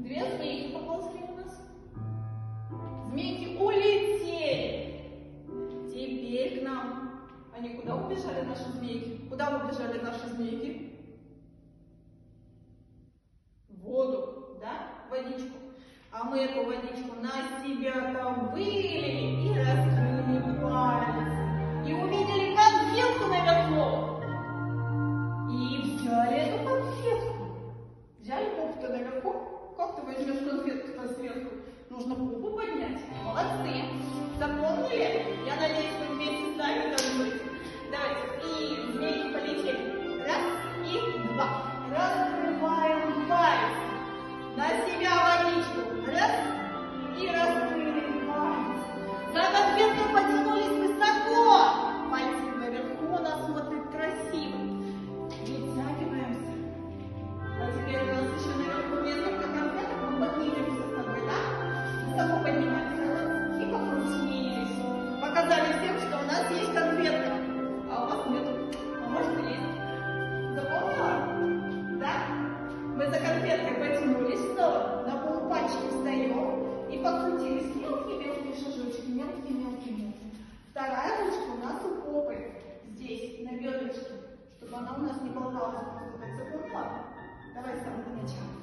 Две змейки поползли у нас. Змейки улетели. Теперь к нам. Они куда убежали, наши змейки? Куда убежали наши змейки? В воду, да? В водичку. А мы эту водичку на себя-то вылили и раскрыли палец. И увидели конфетку наверху. И взяли эту конфетку. Взяли попу-то наверху. Как ты возьмешь конфетку-то сверху? Нужно попу поднять. Молодцы. Запомнили? Я надеюсь, вы вместе с нами танцуете. Давайте. И змейки полетели. Раз и два. Раскрываем палец. На себя водичку. Раз. И раскрыли палец. За конфеткой потянулись высоко. Пальцы наверху, она смотрит красиво. Вытягиваемся. А теперь у нас еще наверху несколько конфеток. Мы поднимемся с тобой, да? Высоко поднимаемся. И покрутились. Показали всем, что у нас есть конфетка. А у вас нет. А может и есть. Запомнила? Да? Мы за конфеткой потянулись снова. На полупальчики встаем. И покрутились. Мелкие-мелкие шажочки. Мелкие-мелкие.